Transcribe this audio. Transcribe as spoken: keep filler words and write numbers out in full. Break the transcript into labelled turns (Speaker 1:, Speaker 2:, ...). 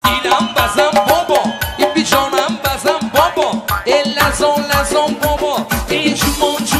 Speaker 1: دیدم بزن بابا این بیجانم بزن بابا ای لزان لزان بابا این چومان